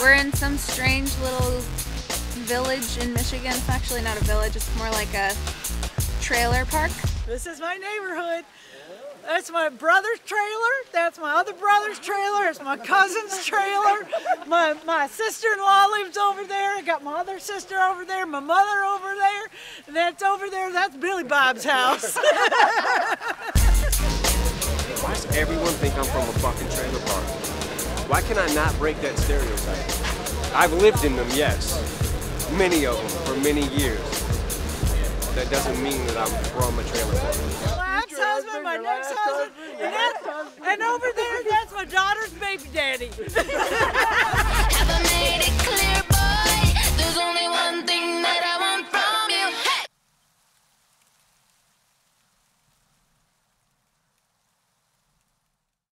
We're in some strange little village in Michigan. It's actually not a village, it's more like a trailer park. This is my neighborhood. That's my brother's trailer, that's my other brother's trailer, it's my cousin's trailer. My sister-in-law lives over there, I got my other sister over there, my mother over there, and that's over there, that's Billy Bob's house. Why does everyone think I'm from a fucking trailer park? Why can I not break that stereotype? I've lived in them, yes. Many of them for many years. That doesn't mean that I'm from a trailer park. My ex-husband, my next husband, and over there, that's my daughter's baby daddy.